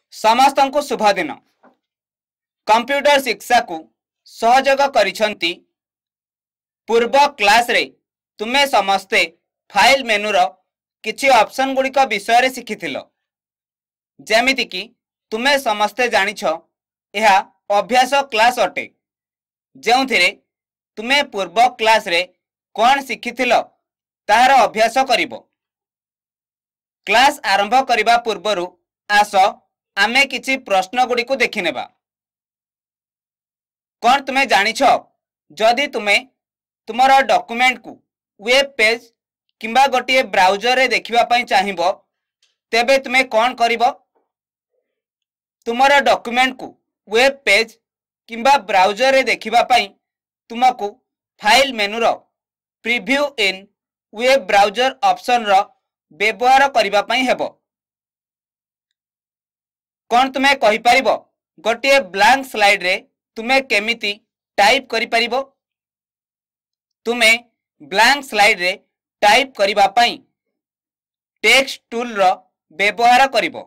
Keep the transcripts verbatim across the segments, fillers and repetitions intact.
समस्त को शुभ दिन। कंप्यूटर शिक्षा को सहयोग करिसंती पूर्व क्लास रे तुमे समस्ते फाइल मेनू रो किछि ऑप्शन गुड़िक विषय रे शिखिथिलो। जेमिति कि तुमे समस्ते जानिछ यह अभ्यास क्लास अटे, जेउथिरे तुमे पूर्व क्लास रे कोन शिखिथिलो ताहार अभ्यास करिवो। क्लास आरंभ करिबा पूर्वरु आस आमे किछि प्रश्न गुड़ी को देखि नेबा। कोन तुमे जानिछ जदि तुमे तुमरा डॉक्यूमेंट को वेब पेज किंबा गोटे ब्राउजर रे देखिबा पई चाहिबो तेबे तुमे कोन करिवो। तुमरा डॉक्यूमेंट को वेब पेज किंबा ब्राउजर रे देखिबा पई तुमको फाइल मेनू रो preview in web browser option रो व्यवहार करिबा पई हेबो। कोन तुमे कहि परिबो गोटे ब्लैंक स्लाइड रे तुमे केमिति टाइप करि परिबो। तुमे ब्लैंक स्लाइड रे टाइप करिबा पई टेक्स्ट टूल रो व्यवहार करिबो।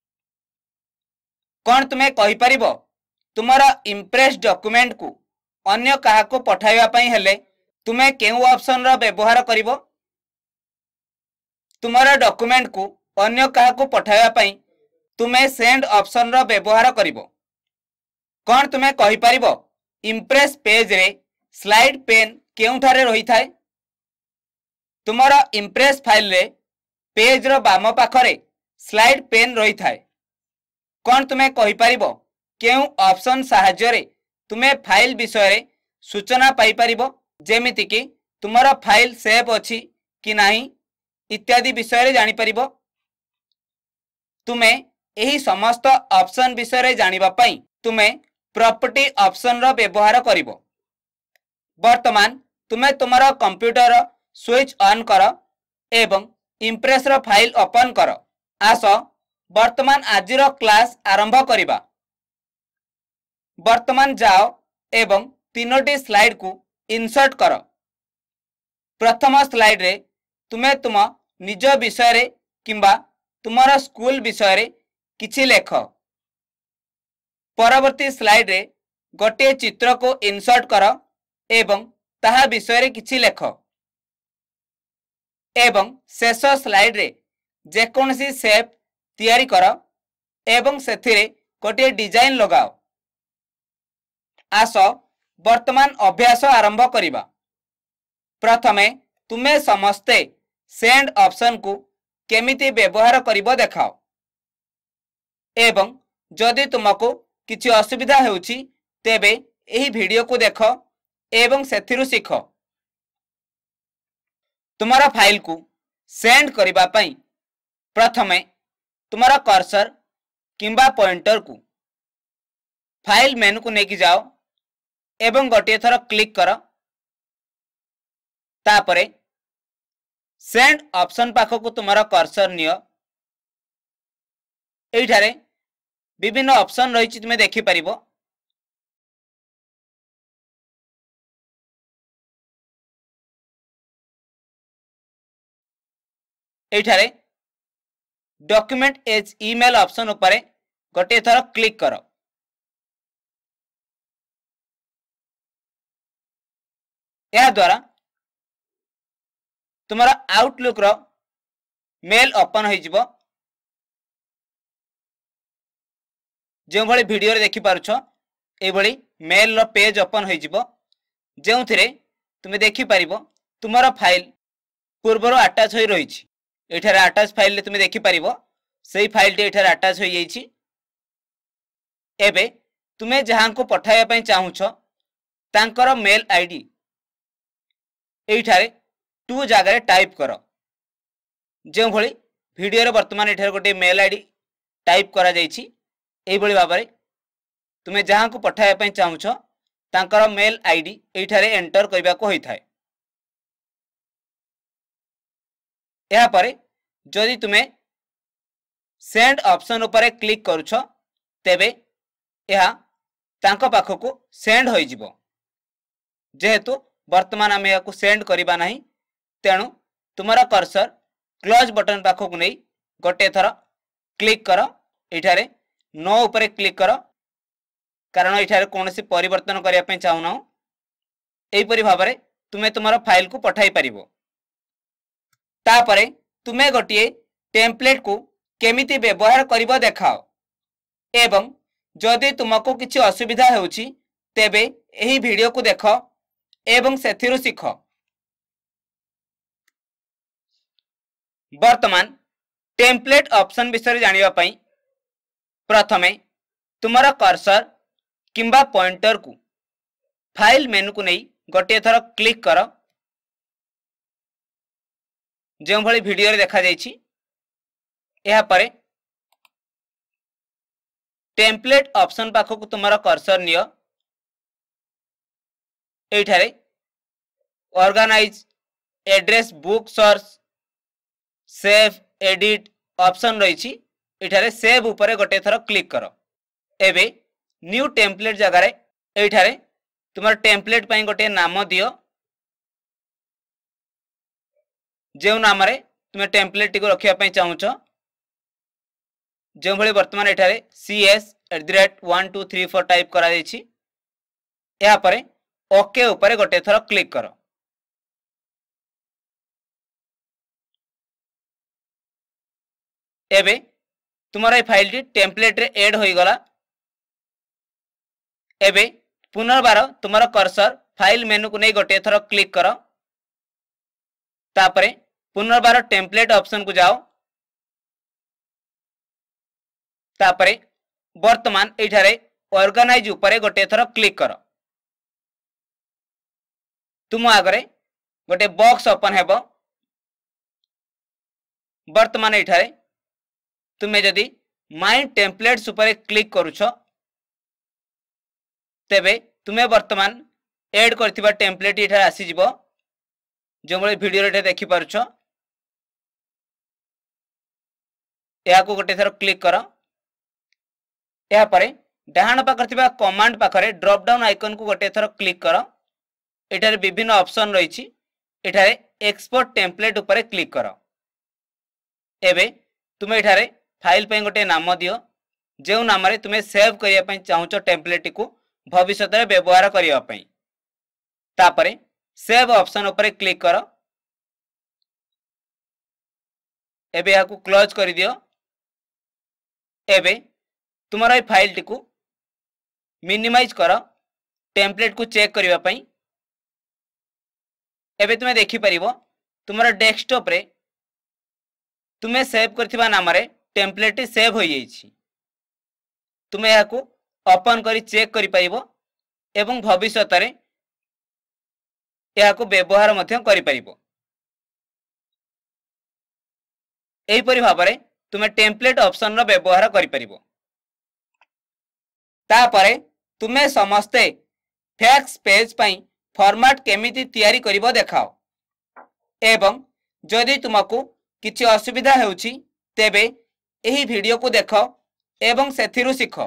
कोन तुमे कहि परिबो तुमरा इंप्रेस डॉक्यूमेंट को अन्य काहा को पठाइबा पई हेले तुमे केउ ऑप्शन रो व्यवहार करिबो। तुमरा डॉक्यूमेंट को अन्य काहा को पठाइबा पई तुमे सेंड ऑप्शन रो व्यवहार करिवो। कोन तुमे कहि परिबो इंप्रेस पेज रे स्लाइड पेन केउठारे रही थाए। तुमरा इंप्रेस फाइल रे पेज रो बाम पाखरे स्लाइड पेन रही थाए। कोन तुमे कहि परिबो केउ ऑप्शन सहाय्य रे तुमे फाइल विषय रे सूचना पाई परिबो, जेमिति कि तुमरा फाइल सेव अछि कि नाही इत्यादि विषय रे जानि परिबो। तुमे एही समस्त ऑप्शन विषय रे जानिबा पई तुमे प्रॉपर्टी ऑप्शन रो व्यवहार करिवो। वर्तमान तुमे तुमरा कंप्यूटर स्विच ऑन कर एवं इंप्रेस रो फाइल ओपन कर। आस वर्तमान आजिर क्लास आरंभ करिबा। वर्तमान जाओ एवं तीनोटी स्लाइड को इंसर्ट कर। प्रथम स्लाइड रे तुमे तुम निज विषय रे किंबा तुमरा स्कूल विषय रे किछि लेख। परवर्ती स्लाइड रे गोटे चित्र को इंसर्ट कर एवं ताहा विषय रे किछि लेख। एवं शेष स्लाइड रे जेकोनसी शेप तैयारी कर एवं सेथिरे गोटे डिजाइन लगाओ। आस वर्तमान अभ्यास आरंभ करिबा। प्रथमे तुमे समस्ते सेंड ऑप्शन को केमिति व्यवहार करिबो देखाओ एवं जदि तुमको किछि असुविधा हेउछि तेबे एही वीडियो को देख एवं सेथिरु सिख। तुमरा फाइल को सेंड करिबा पई प्रथमे तुमरा कर्सर किंबा पॉइंटर को फाइल मेनू को नेकी जाओ एवं गोटे थर क्लिक कर। तापरे सेंड ऑप्शन पाखो को तुमरा कर्सर नियो। एइठारे विभिन्न ऑप्शन रही तुमे देखि परिबो। एइठारे डॉक्यूमेंट एज ईमेल ऑप्शन उपरे गोटे थर क्लिक कर। या द्वारा तुम्हारा आउटलुक रो मेल ओपन हो जिवो। जो भली वीडियो रे देखि पारुछ ए भली मेल रो पेज ओपन हो जिवो, जेउथिरे तुमे देखि परिबो तुम्हारा फाइल पूर्वरो अटैच होई रही छि। एठारे अटैच फाइल रे तुमे देखि परिबो सेही फाइल टे एठारे अटैच होई जाई छि। एबे तुमे जहां को पठाया पई चाहुछ तांकर मेल आईडी एठारे टू जगह टाइप कर। जो भली वीडियो रे वर्तमान एठारे गोटे मेल आईडी टाइप करा जाई छि। एही भली भाबरे तुमे जहां को पठाया पई चाहुछ तांकर मेल आईडी एठारे एंटर करबा को होई थाए। या परे जदि तुमे सेंड ऑप्शन उपरे क्लिक करूछ तेबे यह तांको पाखो को सेंड होई जिवो। जेहेतु वर्तमान आमे याकू सेंड करिबा नाही तेणु तुमरा कर्सर क्लोज बटन पाखो को नहीं गोटे थर क्लिक कर। एठारे नो उपरे क्लिक कर कारण एठारे कोनोसी परिवर्तन करिया पे चाहूना एही परि भाबरे तुमे तुमर फाइल को पठाई परिबो। तापरे तुमे गोटिए टेम्पलेट को केमिति व्यवहार करिबो देखाओ एवं जदि तुमको किछि असुविधा हेउछि तेबे एही वीडियो को देख एवं सेथिरु सिख। वर्तमान टेम्पलेट ऑप्शन विषय जानिबा पई प्रथमे तुमर कर्सर किंबा पॉइंटर को फाइल मेनू को नहीं गोटे थर क्लिक कर जो भली वीडियो रे देखा जाइछि। एहा परे टेम्पलेट ऑप्शन पाखो को तुमर कर्सर नियो एठारे organise address book search save edit option रही एठारे सेव उपरे गोटे थर क्लिक कर। एबे न्यू टेम्पलेट जगार एठारे तुमर टेम्पलेट पई गोटे नाम दियो जो नाम रे तुम टेम्पलेट टी को रखिया पई चाहुचो जो भली वर्तमान एठारे cs at the rate one two three four type करा देछि। या परे ओके उपरे गोटे थर क्लिक कर। एबे तुमर ए फाइल टी टेम्पलेट रे ऐड होई गला। एबे पुनर्बार तुमर कर्सर फाइल मेनू को नहीं गोटे थर क्लिक कर तापरे पुनर्बार टेम्पलेट ऑप्शन को जाओ तापरे वर्तमान एठारे ऑर्गेनाइज उपरे गोटे थर क्लिक कर। तुम आगरे गोटे बॉक्स ओपन हेबो। वर्तमान एठारे तुमे जदि माय टेम्पलेट्स उपरे क्लिक करूछो तेबे तुमे वर्तमान ऐड करथिबा टेम्पलेट एठारे आसी जिवो जो भली वीडियो रे देखि पारुछो। या को गोटे थर क्लिक कर। या परे डाहाण पाखर थिबा कमांड पाखरे ड्रॉप डाउन आइकन को गोटे थर क्लिक कर। एठारे विभिन्न ऑप्शन रहिछि एठारे एक्सपोर्ट टेम्पलेट उपरे क्लिक कर। एबे तुमे एठारे फाइल पे गोटे नाम दियो जो नाम रे तुमे सेव करिया पई चाहुचो टेम्पलेट को भविष्य रे व्यवहार करिया पई। तापरे सेव ऑप्शन उपरे क्लिक कर। एबे या को क्लोज कर दियो। एबे तुमरा फाइल टी को मिनिमाइज कर टेम्पलेट को चेक करिया पई। एबे तुमे देखि परिबो तुमरा डेस्कटॉप रे तुमे सेव करथिबा नाम रे टेम्पलेट सेव हो जाइछि। तुमे या को ओपन करी चेक करि परिबो एवं भविष्य रे या को व्यवहार मध्य करि परिबो। एही परि भाबरे तुमे टेम्पलेट ऑप्शन रो व्यवहार करि परिबो। ता परे तुमे समस्ते फैक्स पेज पई फॉर्मेट केमिति तयारी करिवो देखाओ एवं जदि तुमको किछि असुविधा हेउछि तेबे एही वीडियो को देखो एवं सेथिरु सिखो।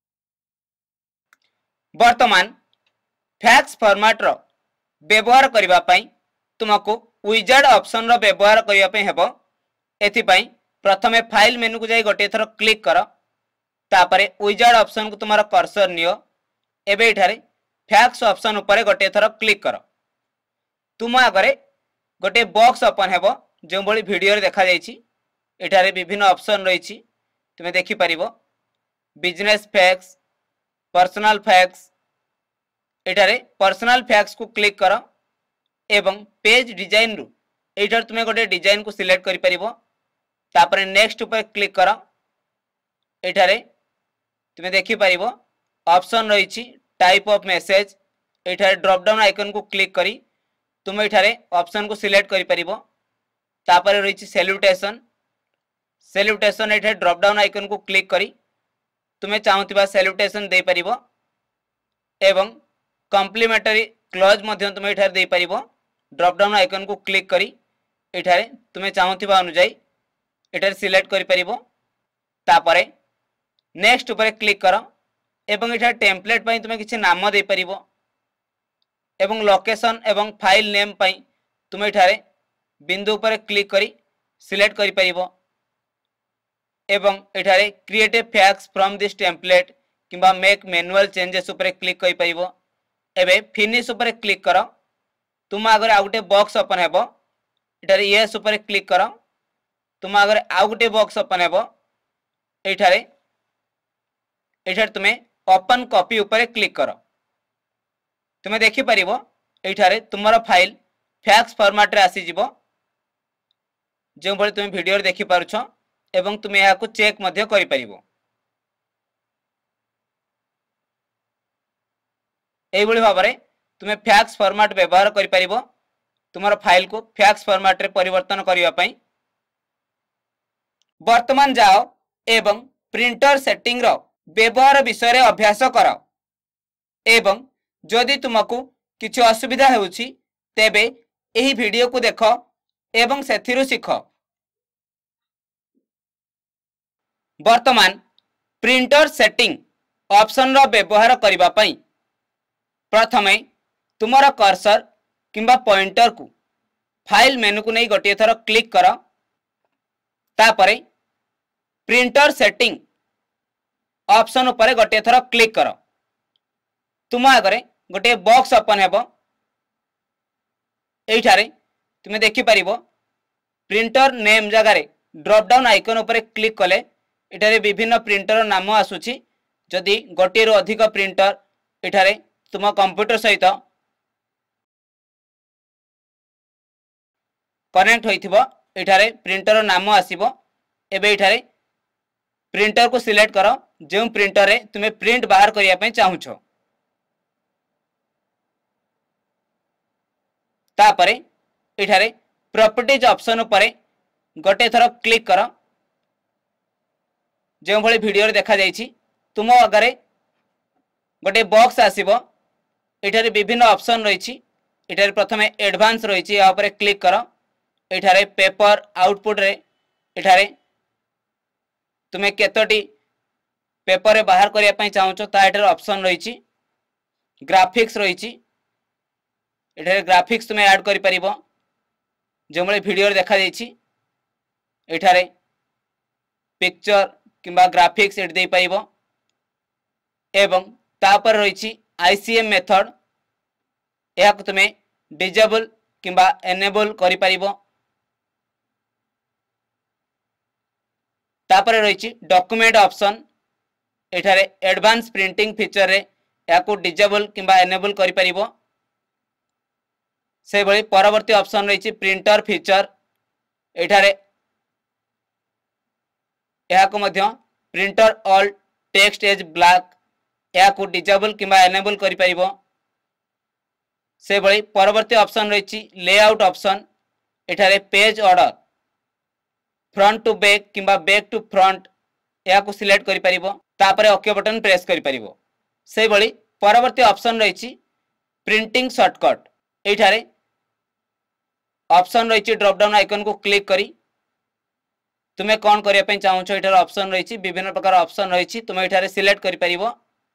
वर्तमान फैक्स फॉर्मेट रो व्यवहार करिवा पई तुमको विजार्ड ऑप्शन रो व्यवहार करिवा पई हेबो। एथि पई प्रथमे फाइल मेनू को जाई गोटे थरो क्लिक कर तापरे विजार्ड ऑप्शन को तुम्हारा कर्सर नियो। एबे एठारे फैक्स ऑप्शन उपरे गोटे थरो क्लिक कर। तुम आगरे गोटे बॉक्स ओपन हेबो जो भली वीडियो रे देखा जाइछि। एठारे विभिन्न ऑप्शन रहिछि तुमे देखि परिबो बिजनेस फैक्स पर्सनल फैक्स। एठारे पर्सनल फैक्स को क्लिक कर एवं पेज डिजाइन रु एठार तुमे गोटे डिजाइन को सिलेक्ट करि परिबो। तापरे नेक्स्ट ऊपर क्लिक कर। एठारे तुमे देखि परिबो ऑप्शन रहिछि टाइप ऑफ मेसेज। एठारे ड्रॉप डाउन आइकन को क्लिक करी तुम एठारे ऑप्शन को सिलेक्ट करि परिबो। तापरे रहिछि सैल्यूटेशन। सैल्यूटेशन एठारे ड्रॉप डाउन आइकन को क्लिक करी तुमे चाहुतिबा सैल्यूटेशन दे परिबो एवं कॉम्प्लीमेंटरी क्लोज मध्य तुम एठारे दे परिबो। ड्रॉप डाउन आइकन को क्लिक करी एठारे तुमे चाहुतिबा अनुसार एठारे सिलेक्ट करि परिबो। तापरे नेक्स्ट ऊपर क्लिक कर एवं एठारे टेम्पलेट पई तुमे किछि नाम दे परिबो एवं लोकेशन एवं फाइल नेम पई तुमे एठारे बिंदु ऊपर क्लिक करी सिलेक्ट करि परिबो। एवं एठारे create a fax from this template किंबा मेक मैनुअल चेंजेस ऊपर क्लिक करि परिबो। एबे फिनिश ऊपर क्लिक करो। तुम आगे आउ गोटे बॉक्स ओपन हेबो। एठारे यस ऊपर क्लिक करो। तुम आगे आउ गोटे बॉक्स ओपन हेबो। एठारे एठारे तुमे ओपन कॉपी ऊपर क्लिक करो। तुमे देखि परिबो एठारे तुमरो फाइल फैक्स फॉर्मेट रे आसी जिवो। जो भली तुम वीडियो देखि पारुछ एवं तुम यहाँ को चेक मध्य करि परिबो। एई भली भाबरे तुमे फैक्स फॉर्मेट व्यवहार करि परिबो तुमरो फाइल को फैक्स फॉर्मेट रे परिवर्तन करिवा पई। वर्तमान जाओ एवं प्रिंटर सेटिंग रो व्यवहार विषय रे अभ्यास करो एवं जदि तुमको किछि असुविधा हेउछि तेबे एही वीडियो को देखो एवं सेथिरु सीखो। वर्तमान प्रिंटर सेटिंग ऑप्शन रो व्यवहार करिवा पई प्रथमे तुमरा कर्सर किंबा पॉइंटर को फाइल मेनू को नहीं गोटे थर क्लिक करो। तापरे प्रिंटर सेटिंग ऑप्शन ऊपर गोटे थर क्लिक करो। तुम आगे गोटे बॉक्स ओपन हेबो। एठारे तुमे देखि परिबो प्रिंटर नेम जगह ड्रॉप डाउन आइकन ऊपर क्लिक कले एठारे विभिन्न प्रिंटर नाम आसुछि। जदि गोटे रो अधिक प्रिंटर एठारे तुम कंप्यूटर सहित कनेक्ट होइथिबो एठारे प्रिंटर नाम आसीबो। एबे एठारे प्रिंटर को सिलेक्ट करो जो प्रिंटर रे तुमे प्रिंट बाहर करिया पई चाहुछो। तापरे एठारे प्रॉपर्टीज ऑप्शन ऊपर गोटे थर क्लिक करो। जो भली वीडियो रे देखा जाइछि तुम आगे गोटे बॉक्स आसीबो। एठारे विभिन्न ऑप्शन रहिछि। एठारे प्रथमे एडवांस रहिछि या ऊपर क्लिक करो। एठारे पेपर आउटपुट रे एठारे तुमे केतोटी पेपर रे बाहर करिया पई चाहुछो ता एठारे ऑप्शन रहिछि। ग्राफिक्स रहिछि। एठारे ग्राफिक्स तुमे ऐड करि परिबो जो भली वीडियो रे देखा जाइछि। एठारे पिक्चर किंबा ग्राफिक्स एड दे पाइबो एवं तापर रहिछि आईसीएम मेथड या को तुमे डिसेबल किंबा एनेबल करि परिबो। तापर रहिछि डॉक्यूमेंट ऑप्शन एठारे एडवांस प्रिंटिंग फीचर रे या को डिसेबल किंबा एनेबल करि परिबो। से भली परवर्ती ऑप्शन रहिछि प्रिंटर फीचर एठारे या को मध्य printer all text as black या को डिसेबल किंबा एनेबल करि परिबो। से भली परवर्ती ऑप्शन रहिछि लेआउट ऑप्शन एठारे page order front to back किंबा बैक टू फ्रंट या को सिलेक्ट करि परिबो। तापरे ओके बटन प्रेस करि परिबो। से भली परवर्ती ऑप्शन रहिछि प्रिंटिंग शॉर्टकट एठारे ऑप्शन रहिछि ड्रॉप डाउन आइकन को क्लिक करी तुमे कौन करिया पई चाहुछो एठारे ऑप्शन रहिछि। विभिन्न प्रकार ऑप्शन रहिछि तुमे एठारे सिलेक्ट करि परिबो।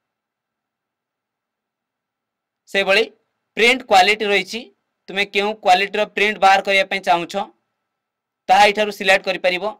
से भली प्रिंट क्वालिटी रहिछि तुमे केउ क्वालिटी रो प्रिंट बाहर करिया पई चाहुछो ता एठारु सिलेक्ट करि परिबो।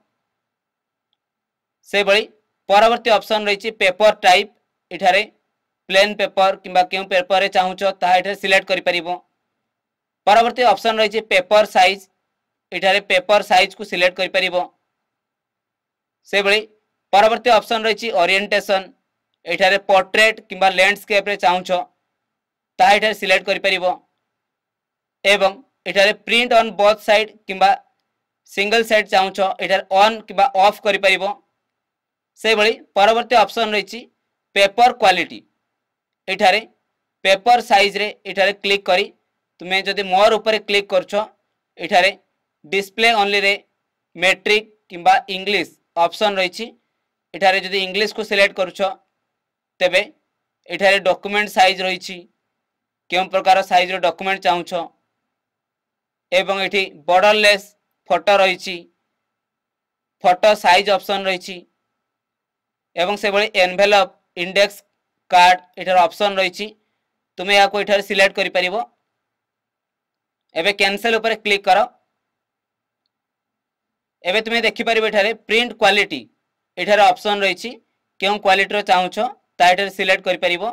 से भली परवर्ती ऑप्शन रहिछि पेपर टाइप एठारे प्लेन पेपर किंबा केउ पेपर रे चाहुछो ता एठारे सिलेक्ट करि परिबो। परवर्ती ऑप्शन रहिछि पेपर साइज एठारे पेपर साइज को सिलेक्ट करि परिबो। से भली परवर्ती ऑप्शन रहिछि ओरिएंटेशन एठारे पोर्ट्रेट किंबा लैंडस्केप रे चाहुछो ता एठारे सिलेक्ट करि परिबो। एवं एठारे प्रिंट ऑन बोथ साइड किंबा सिंगल साइड चाहुछो एठारे ऑन किंबा ऑफ करि परिबो। से भली परवर्ती ऑप्शन रहिछि पेपर क्वालिटी एठारे पेपर साइज रे एठारे क्लिक करी तुमे जदि मोर ऊपर क्लिक करछो एठारे डिस्प्ले ओनली रे मैट्रिक किंबा इंग्लिश ऑप्शन रहिछि। एठारे जदि इंग्लिश को सिलेक्ट करछो तेबे एठारे डॉक्यूमेंट साइज रहिछि केउ प्रकार साइज रो डॉक्यूमेंट चाहुछो एवं एठी बॉर्डरलेस फोटो रहिछि फोटो साइज ऑप्शन रहिछि एवं से भली एनवेलप इंडेक्स कार्ड एठारे ऑप्शन रहिछि तुमे या को एठारे सिलेक्ट करि परिबो। एबे कैंसिल ऊपर क्लिक करो। एबे तुमे देखि परिबो एठारे प्रिंट क्वालिटी एठारे ऑप्शन रही क्यों क्वालिटी चाहूछ ताइटर सिलेक्ट करि परिबो।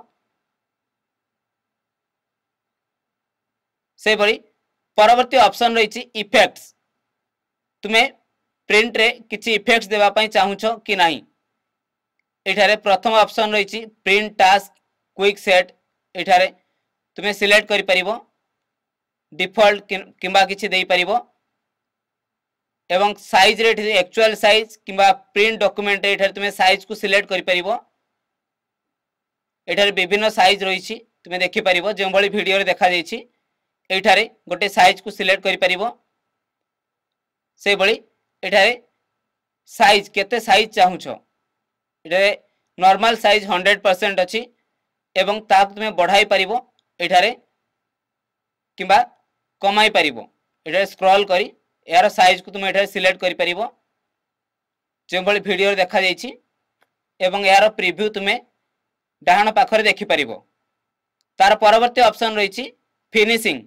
से बड़ी परवर्ती ऑप्शन रही इफेक्ट्स, तुम्हें प्रिंट रे किछि इफेक्ट्स देवा पई चाहूछ कि नहीं। एठारे प्रथम ऑप्शन रही प्रिंट टास्क क्विक सेट, एठारे तुम्हें सिलेक्ट करि परिबो डिफॉल्ट किंबा किछि देई परिबो एवं साइज रे एक्चुअल साइज किंबा प्रिंट डॉक्यूमेंट रे एठारे तुम्हें साइज को सिलेक्ट करि परिबो। एठारे विभिन्न साइज रही तुम्हें देखि परिबो जो भली वीडियो रे देखा जायछि एठारे गोटे साइज को सिलेक्ट करि परिबो। से बड़ी एठारे साइज केते साइज चाहूछ, एठारे नॉर्मल साइज हंड्रेड परसेंट अच्छी एवं ताक तुम्हें बढ़ाई परिबो एठारे किंबा कमाई परिबो। एठारे स्क्रॉल करी यार साइज को तुम्हें एठारे सिलेक्ट करि परिबो जो भली वीडियो रे देखा जायछि एवं यार प्रीव्यू तुम्हें डाहाण पाखरे देखि परिबो। तार परवर्ती ऑप्शन रही फिनिशिंग,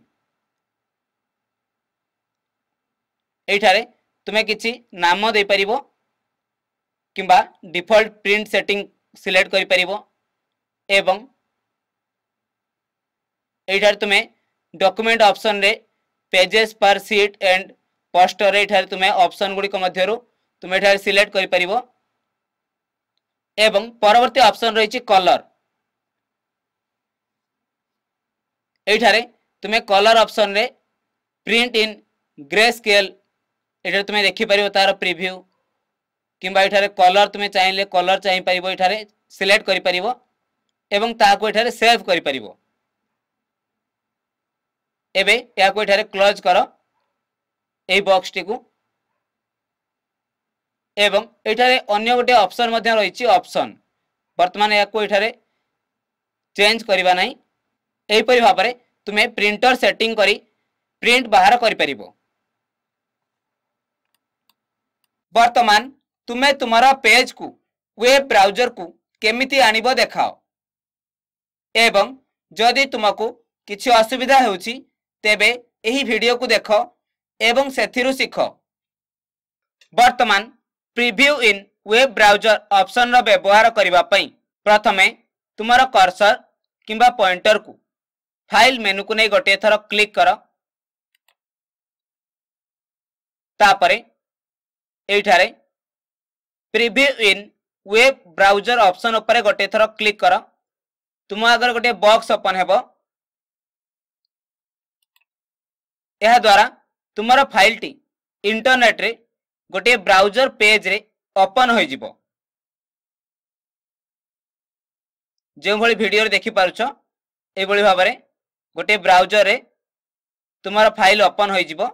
एठारे तुम्हें किछि नाम दे परिबो किंबा डिफॉल्ट प्रिंट सेटिंग सिलेक्ट करि परिबो एवं एठारे तुम्हें डॉक्यूमेंट ऑप्शन रे pages per sheet and poster एठारे तुम्हें ऑप्शन गुडी को मध्यरु तुम्हें एठारे सिलेक्ट करि परिबो एवं परवर्ती ऑप्शन रही कलर, एठारे तुम्हें कलर ऑप्शन रे प्रिंट इन ग्रे स्केल एठारे तुम्हें देखि परिबो तार प्रीव्यू किंबा एठारे कलर तुम्हें चाहिए कलर चाहिए परिबो एठारे सिलेक्ट करि परिबो एवं ताको एठारे सेव करि परिबो। एबे याको एठारे क्लोज करो एई बॉक्स टी को एवं एठारे अन्य गोटे ऑप्शन मध्य रही ऑप्शन वर्तमान याको एठारे चेंज करबा नहीं। एही परि भाव में तुम्हें प्रिंटर सेटिंग करी प्रिंट बाहर करि परिबो। वर्तमान तुम्हें तुम्हारा पेज को वेब ब्राउजर को केमिति आनिबो देखाओ एवं जदि तुमको किछि असुविधा होउछि तेबे एही वीडियो को देखो एवं सेथिरु सिखो। वर्तमान preview in web browser option रो व्यवहार करिबा पई प्रथमे तुम्हारा कर्सर किंबा पॉइंटर को फाइल मेनू को नहीं गोटे थर क्लिक करो, तापरे एठारे preview in web browser option ऊपर गोटे थर क्लिक करो। तुम अगर गोटे बॉक्स ओपन हेबो यह द्वारा तुम्हारा फाइल टी इंटरनेट रे गोटे ब्राउजर पेज रे ओपन हो जिवो। जो भली वीडियो रे देखि पारुछ ए भली भाव में गोटे ब्राउजर रे तुम्हारा फाइल ओपन हो जिवो।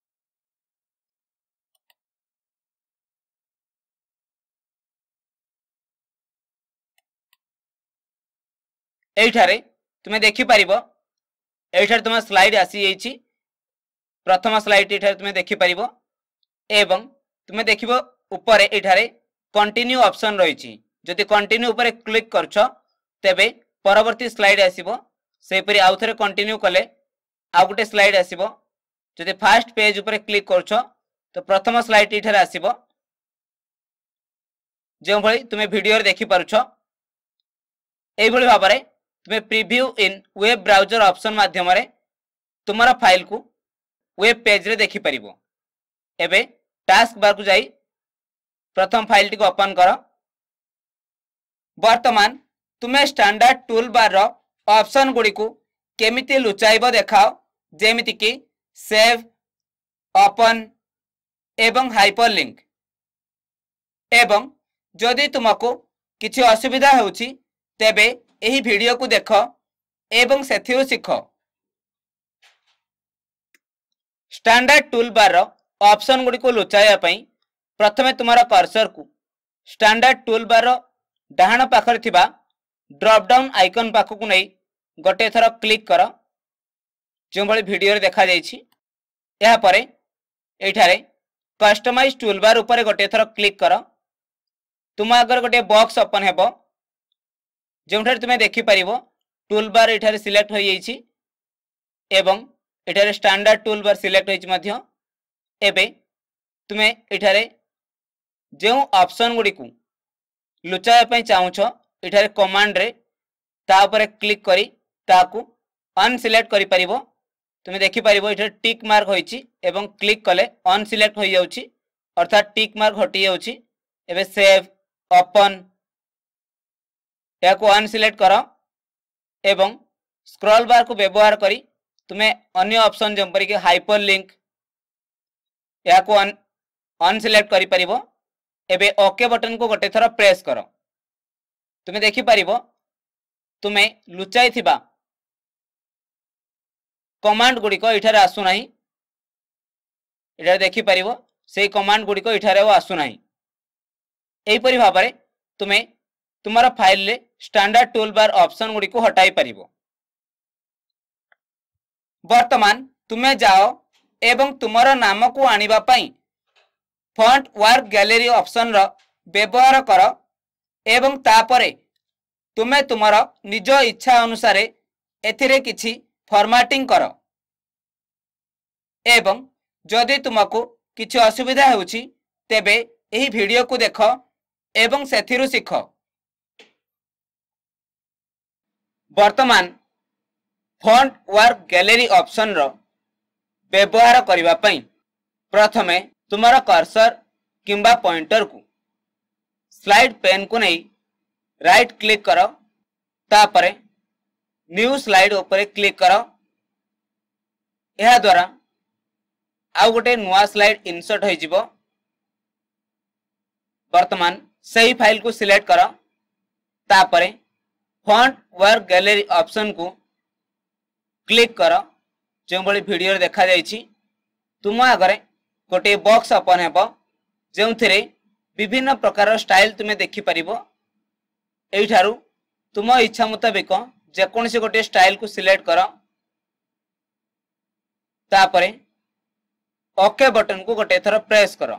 एठारे तुम्हें देखि परिबो एठारे तुम स्लाइड आसी जाइछि प्रथम स्लाइड एठारे तुम्हें देखि परिबो एवं तुम्हें देखिबो ऊपर एठारे कंटिन्यू ऑप्शन रहिछि। जदि कंटिन्यू ऊपर क्लिक करछ तेबे परवर्ती स्लाइड आसीबो से परि आउ थरे कंटिन्यू कले आउ गोटे स्लाइड आसीबो। जदि फर्स्ट पेज ऊपर क्लिक करछ तो प्रथम स्लाइड एठारे आसीबो जो भली तुम्हें वीडियो रे देखि पारुछ। एही भली भाव में तुम्हें preview in web browser option माध्यम रे तुम्हारा फाइल को वेब पेज रे देखि परिबो। एबे टास्क बार को जाई प्रथम फाइल टी को ओपन करो। वर्तमान तुम्हें स्टैंडर्ड टूल बार रो ऑप्शन गुडी को केमिति लुचाइबो देखाओ जेमिति कि सेव, ओपन एवं हाइपरलिंक। एवं जदि तुमको किछि असुविधा होउछि तेबे एही वीडियो को देखो एवं सेथिरु सिखो। स्टैंडर्ड टूल बार रो ऑप्शन गुडी को लुचाइया पई प्रथमे तुम्हारा कर्सर को स्टैंडर्ड टूल बार रो डाहाण पाखरे थिबा ड्रॉप डाउन आइकन पाख को नहीं गोटे थर क्लिक करो जो भली वीडियो रे देखा जाइछि। या परे एठारे कस्टमाइज टूल बार ऊपर गोटे थर क्लिक करो। तुम अगर गोटे बॉक्स ओपन हेबो जोठारे तुम्हें देखि परिबो टूल बार एठारे सिलेक्ट हो जाइछि एवं एठारे स्टैंडर्ड टूल बार सिलेक्ट होइछि मध्य। एबे तुम्हें एठारे जो ऑप्शन गुडी को लुचाइबा चाहूछ इठारे कमांड रे ता ऊपर क्लिक करी ताकू अनसिलेक्ट करि परिबो। तुमे देखि परिबो इठारे टिक मार्क होईची एवं क्लिक कले अनसिलेक्ट होई जाउची अर्थात टिक मार्क हटि जाउची। एबे सेव ओपन याकू अनसिलेक्ट करो एवं स्क्रॉल बार को व्यवहार करी तुमे अन्य ऑप्शन जंपरी के हाइपर लिंक याकू अनसिलेक्ट करि परिबो। एबे ओके बटन को गोटे थरा प्रेस करो। तुमे देखि परिबो तुमे लुचाई थिबा कमांड गुडी को इठारे आसु नाही। इठारे देखि परिबो सेही कमांड गुडी को इठारे वो आसु नाही। एही परि भाबरे तुमे तुम्हारा फाइल ले स्टैंडर्ड टूल बार ऑप्शन गुडी को हटाई परिबो। वर्तमान तुमे जाओ एवं तुम्हारा नाम को आनिबा पई फॉन्ट वर्क गैलरी ऑप्शन रो व्यवहार करो एवं तापरे तुमे तुम्हारा निज इच्छा अनुसार एथिरे किछि फॉर्मेटिंग करो एवं जदि तुमको किछि असुविधा हेउछि तेबे एही वीडियो को देखो एवं सेथिरु सिखो। वर्तमान फॉन्ट वर्क गैलरी ऑप्शन रो व्यवहार करिबा पई प्रथमे तुम्हारा कर्सर किंबा पॉइंटर को स्लाइड पेन को नहीं राइट क्लिक करो तापरे न्यू स्लाइड ऊपर क्लिक करो। यह द्वारा आउ गोटे नुआ स्लाइड इंसर्ट हो जिवो। वर्तमान सही फाइल को सिलेक्ट करो तापरे फॉन्ट वर्क गैलरी ऑप्शन को क्लिक करो। जो बड़ी वीडियो देखा जायछि तुम आगरे गोटे बॉक्स ओपन हेबो जो थिरे विभिन्न प्रकार स्टाइल तुमे देखि परिबो। एठारु तुम इच्छा मुताबिक जेकोसी गोटे स्टाइल को सिलेक्ट करो तापरे ओके बटन को गोटे थर प्रेस करो।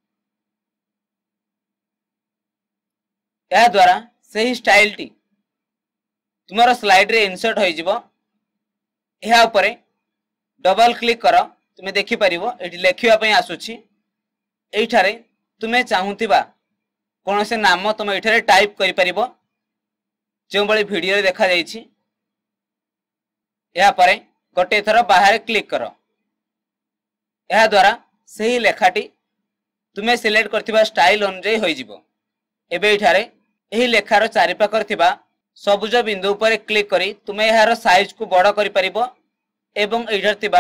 या द्वारा सही स्टाइल टी तुम्हारा स्लाइड रे इंसर्ट हो जिवो। या ऊपर डबल क्लिक करो तुमे देखि परिबो एठी लेखिबा पई आसुछि। एठारे तुमे चाहुतिबा कोनोसे नाम तुम एठारे टाइप करि परिबो जो बड़ी वीडियो देखा जायछि। या परे गोटे थर बाहर क्लिक करो। या द्वारा सही लेखाटी तुमे सिलेक्ट करथिबा स्टाइल अनुଯାयी होई जिवो। एबे एठारे एही लेखार चारि पाखर थिबा सबुज बिंदु ऊपर क्लिक करी तुमे यार साइज को बड़ करि परिबो एवं एठार थिबा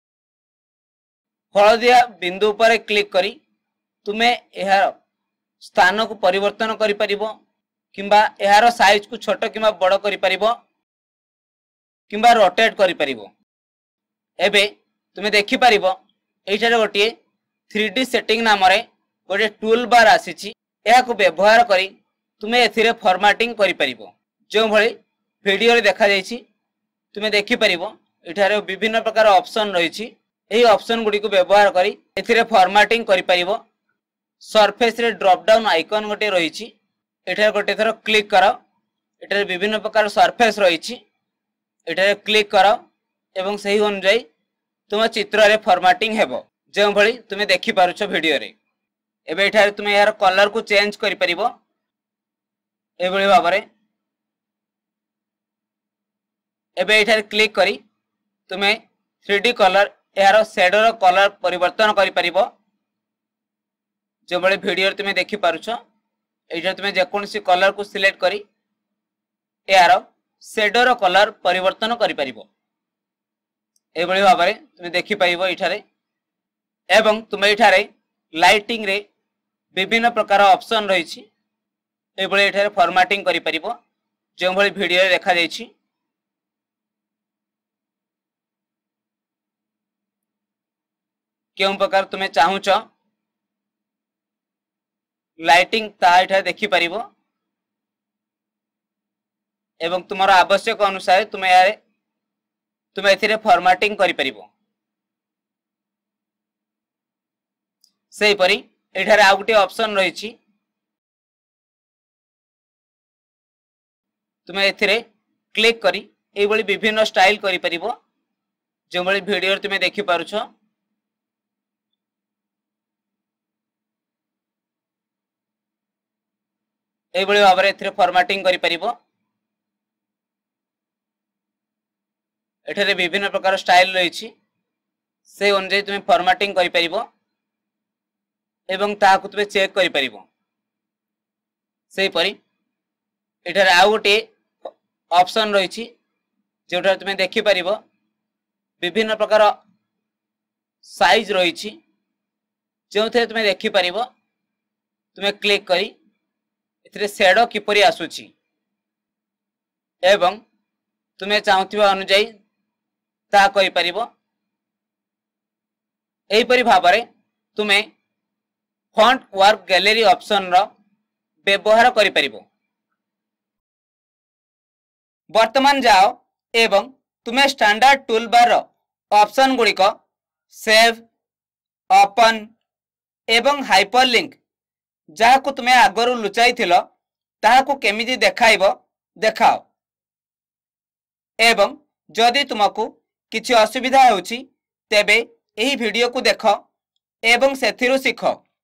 हलदिया बिंदु ऊपर क्लिक करी तुमे यार स्थान को परिवर्तन करि परिबो किंबा यार साइज को छोट किंबा बड़ करि परिबो किंबा रोटेट करि परिबो। एबे तुमे देखि परिबो एठारे गोटे थ्री डी सेटिंग नाम रे गोटे टूल बार आसीछि। एहा को व्यवहार करी तुमे एथिरे फॉर्मेटिंग करि परिबो। जो भली वीडियो रे देखा जायछि तुमे देखि परिबो एठारे विभिन्न प्रकार ऑप्शन रहिछि। एही ऑप्शन गुडी को व्यवहार करी एथिरे फॉर्मेटिंग करि परिबो। सरफेस रे ड्रॉप डाउन आइकन गोटे रहिछि एठारे गोटे थरो क्लिक करो। एठारे विभिन्न प्रकार सरफेस रहिछि एठारे क्लिक करो एवं सही अनुଯାयी तुम चित्र रे फॉर्मेटिंग हेबो जो भली तुमे देखि पारुछो वीडियो रे। एबे एठारे तुमे यार कलर को चेंज करि परिबो एबोली भाबरे। एबे एठारे क्लिक करी तुमे थ्री डी कलर यार शेडो कलर परिवर्तन करि परिबो जो बड़े वीडियो तुमे देखि पारुछो। एठारे तुमे जेकोसी कलर को सिलेक्ट करी यार शेडो कलर परिवर्तन करि परिबो एबोली भाबरे तुमे देखि पाइबो एठारे। एवं तुमे एठारे लाइटिंग रे विभिन्न प्रकार ऑप्शन रहिछि एबोली एठारे फॉर्मेटिंग करि परिबो जो भली वीडियो रे देखा जायछि। केउ प्रकार तुमे चाहुचो लाइटिंग ता एठारे देखि परिबो एवं तुमरो आवश्यक अनुसार तुमे यारे तुमे एथिरे फॉर्मेटिंग करि परिबो। सेही परी एठारे आ गुटे ऑप्शन रहिछि तुमे एथिरे क्लिक करी एई बळी विभिन्न स्टाइल करि परिबो जो बळी वीडियो रे तुमे देखि पारुछो। एभली भाव में एथिरे फॉर्मेटिंग करि परिबो। एठारे विभिन्न प्रकार स्टाइल रही से अनुसार तुम्हें फॉर्मेटिंग करि परिबो एवं ताकु तुम्हें चेक करि परिबो। सेही परि एठारे आउ गोटे ऑप्शन रही जोटा तुम्हें देखि परिबो विभिन्न प्रकार साइज रही जो थे तुम्हें देखि परिबो। तुम्हें क्लिक करी एथिरे शेडो किपरि आसुची एवं तुम्हें चाहुथिबा अनुसार ता करि परिबो। एही परि भाबरे तुम्हें फॉन्ट वर्क गैलरी ऑप्शन रो व्यवहार करि परिबो। वर्तमान जाओ एवं तुम्हें स्टैंडर्ड टूल बार ऑप्शन गुड़िक सेव, ओपन एवं हाइपरलिंक जहाँ को तुम्हें आगरू लुचाई थिलो ताहाकू केमिति देखाइबो देखाओ। एवं जदि तुमको किछि असुविधा होउछि तेबे एही वीडियो को देख एवं सेथिरु सीख।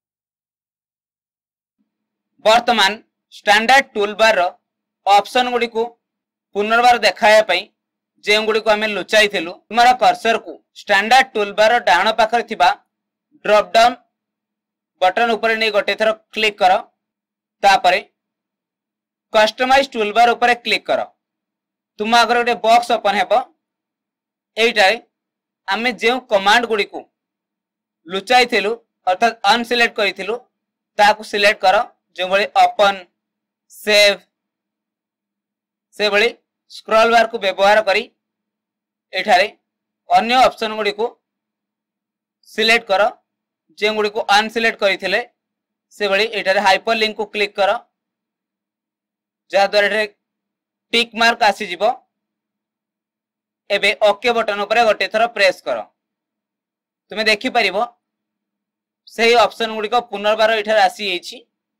वर्तमान स्टैंडर्ड टूल बार ऑप्शन गुड़ी को पुनर्बार देखाया पई जे गुड़ी को आमे लुचाई थिलु तुम्हारा कर्सर को स्टैंडर्ड टूल बार डाहाण पाखर थिबा ड्रॉप डाउन बटन ऊपर नहीं गोटे थर क्लिक कर तापरे कस्टमाइज टूल बार ऊपर क्लिक कर तुम आगर गोटे बॉक्स ओपन हेबो। एइटारे आमे जे कमांड गुड़ी को लुचाई थिलु अर्थात अनसिलेक्ट करिथिलु ताकू सिलेक्ट कर जो भली ओपन, सेव से भली स्क्रॉल बार को व्यवहार करी एठारे अन्य ऑप्शन गुड़ी को सिलेक्ट कर जे गुड़ी को अनसिलेक्ट करिथिले से भली एठारे हाइपरलिंक को क्लिक कर जहा द्वारा एठारे टिक मार्क आसी जिवो। एबे ओके बटन ऊपर गोटे थर प्रेस कर तुम्हें देखि परिबो सही ऑप्शन गुड़ी को पुनर्बार एठारे आसी एछि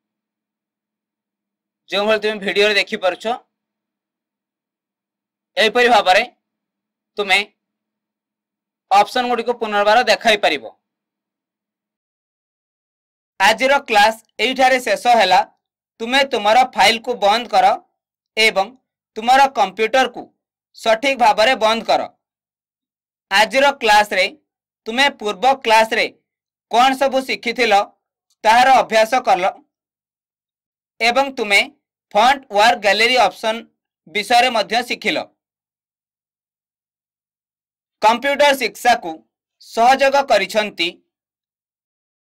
जो भली तुम वीडियो रे देखि परछो। एपरि भाबरे तुम्हें ऑप्शन गुड़ी को पुनर्बार देखाई परिबो। आजिर क्लास एइठारे शेष हैला। तुम्हें तुमरा फाइल को बंद कर एवं तुमरा कंप्यूटर को सठिक भाबरे बंद कर। आजिर क्लास रे तुम्हें पूर्व क्लास रे कौन सबु शिखिथिलो ताहार अभ्यास करलो एवं तुम्हें फॉन्ट वर्क गैलरी ऑप्शन विषय मध्य शिखिलो। कंप्यूटर शिक्षा को सहयोग करिसंती